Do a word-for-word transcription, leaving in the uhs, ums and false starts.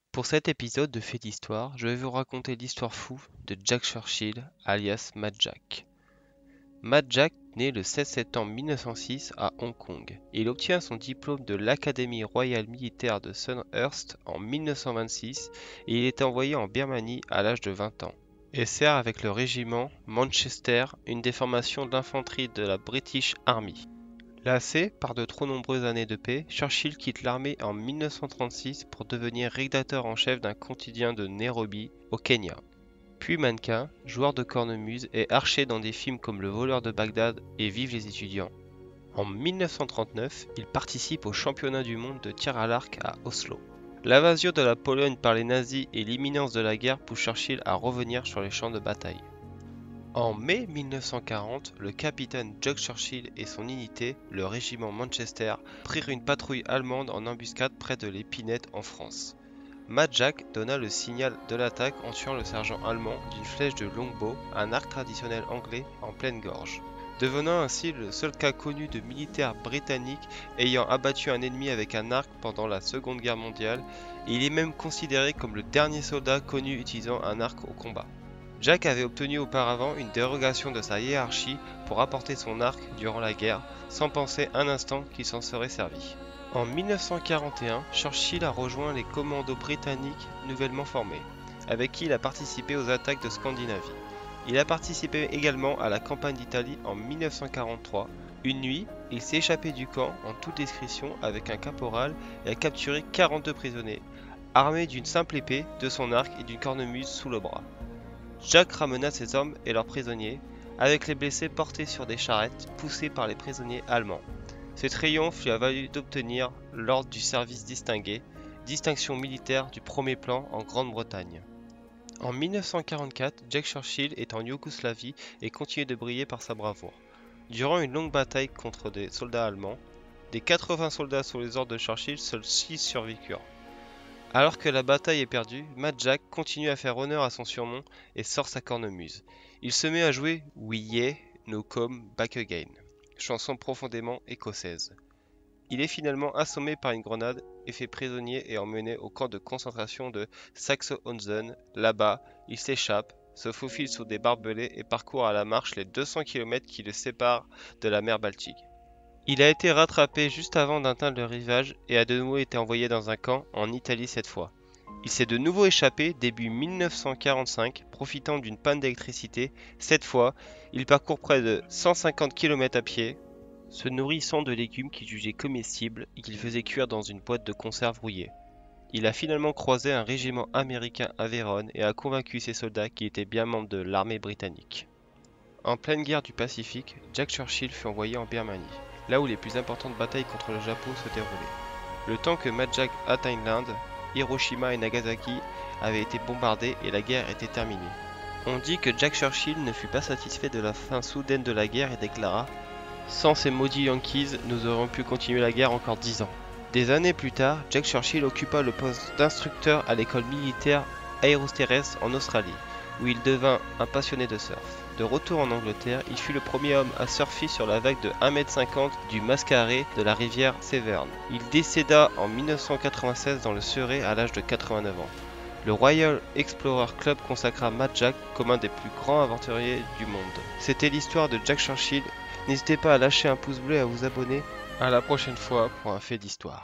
Pour cet épisode de Fait d'Histoire, je vais vous raconter l'histoire fou de Jack Churchill, alias Mad Jack. Mad Jack naît le seize septembre mille neuf cent six à Hong Kong. Il obtient son diplôme de l'Académie royale militaire de Sandhurst en mille neuf cent vingt-six et il est envoyé en Birmanie à l'âge de vingt ans et sert avec le régiment Manchester, une des formations d'infanterie de la British Army. Lassé par de trop nombreuses années de paix, Churchill quitte l'armée en mille neuf cent trente-six pour devenir rédacteur en chef d'un quotidien de Nairobi, au Kenya. Puis mannequin, joueur de cornemuse et archer dans des films comme Le voleur de Bagdad et Vive les étudiants. En mille neuf cent trente-neuf, il participe au championnat du monde de tir à l'arc à Oslo. L'invasion de la Pologne par les nazis et l'imminence de la guerre poussent Churchill à revenir sur les champs de bataille. En mai mille neuf cent quarante, le capitaine Jack Churchill et son unité, le régiment Manchester, prirent une patrouille allemande en embuscade près de l'Épinette en France. Mad Jack donna le signal de l'attaque en tuant le sergent allemand d'une flèche de longbow, un arc traditionnel anglais, en pleine gorge, devenant ainsi le seul cas connu de militaire britannique ayant abattu un ennemi avec un arc pendant la Seconde Guerre mondiale, et il est même considéré comme le dernier soldat connu utilisant un arc au combat. Jack avait obtenu auparavant une dérogation de sa hiérarchie pour apporter son arc durant la guerre, sans penser un instant qu'il s'en serait servi. En mille neuf cent quarante et un, Churchill a rejoint les commandos britanniques nouvellement formés, avec qui il a participé aux attaques de Scandinavie. Il a participé également à la campagne d'Italie en mille neuf cent quarante-trois. Une nuit, il s'est échappé du camp en toute discrétion avec un caporal et a capturé quarante-deux prisonniers, armé d'une simple épée, de son arc et d'une cornemuse sous le bras. Jack ramena ses hommes et leurs prisonniers, avec les blessés portés sur des charrettes poussées par les prisonniers allemands. Ce triomphe lui a valu d'obtenir l'ordre du service distingué, distinction militaire du premier plan en Grande-Bretagne. En mille neuf cent quarante-quatre, Jack Churchill est en Yougoslavie et continue de briller par sa bravoure. Durant une longue bataille contre des soldats allemands, des quatre-vingts soldats sous les ordres de Churchill, seuls six survécurent. Alors que la bataille est perdue, Mad Jack continue à faire honneur à son surnom et sort sa cornemuse. Il se met à jouer We Yeah No Come Back Again, chanson profondément écossaise. Il est finalement assommé par une grenade et fait prisonnier et emmené au camp de concentration de Saxe-Onsen. Là-bas, il s'échappe, se faufile sous des barbelés et parcourt à la marche les deux cents kilomètres qui le séparent de la mer Baltique. Il a été rattrapé juste avant d'atteindre le rivage et a de nouveau été envoyé dans un camp, en Italie cette fois. Il s'est de nouveau échappé début mille neuf cent quarante-cinq, profitant d'une panne d'électricité. Cette fois, il parcourt près de cent cinquante kilomètres à pied, se nourrissant de légumes qu'il jugeait comestibles et qu'il faisait cuire dans une boîte de conserve rouillée. Il a finalement croisé un régiment américain à Vérone et a convaincu ses soldats qu'il était bien membre de l'armée britannique. En pleine guerre du Pacifique, Jack Churchill fut envoyé en Birmanie, là où les plus importantes batailles contre le Japon se déroulaient. Le temps que Mad Jack atteigne l'Inde, Hiroshima et Nagasaki avaient été bombardés et la guerre était terminée. On dit que Jack Churchill ne fut pas satisfait de la fin soudaine de la guerre et déclara « Sans ces maudits Yankees, nous aurions pu continuer la guerre encore dix ans ». Des années plus tard, Jack Churchill occupa le poste d'instructeur à l'école militaire aéroterrestre en Australie, où il devint un passionné de surf. De retour en Angleterre, il fut le premier homme à surfer sur la vague de un mètre cinquante du Mascaré de la rivière Severn. Il décéda en mille neuf cent quatre-vingt-seize dans le Surrey à l'âge de quatre-vingt-neuf ans. Le Royal Explorer Club consacra Mad Jack comme un des plus grands aventuriers du monde. C'était l'histoire de Jack Churchill. N'hésitez pas à lâcher un pouce bleu et à vous abonner. À la prochaine fois pour un fait d'histoire.